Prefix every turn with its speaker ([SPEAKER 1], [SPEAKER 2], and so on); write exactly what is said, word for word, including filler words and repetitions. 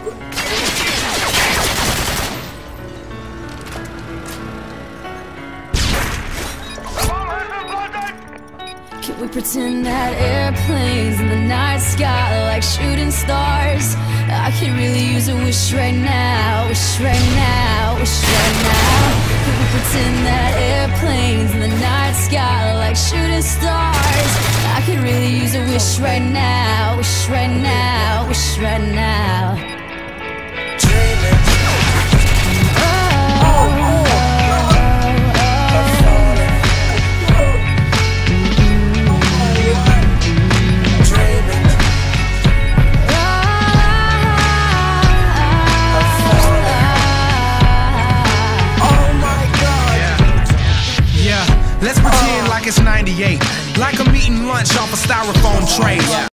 [SPEAKER 1] Can we pretend that airplanes in the night sky are like shooting stars? I could really use a wish right now, wish right now, wish right now. Can we pretend that airplanes in the night sky are like shooting stars? I could really use a wish right now, wish right now, wish right now.
[SPEAKER 2] Dreaming.
[SPEAKER 1] Oh, oh, oh.
[SPEAKER 3] Let's pretend like it's ninety-eight, like I'm eating lunch off a styrofoam tray.